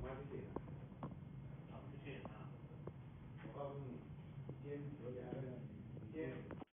妈พิเศษ好，谢谢啊。 我告诉你，今天留下来的，今天。